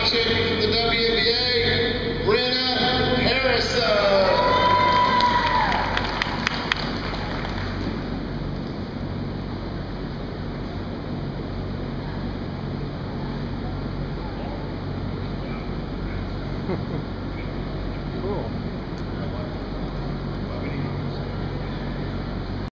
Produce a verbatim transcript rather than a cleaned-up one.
champion from the W N B A, Brenna Harrison. Ha ha.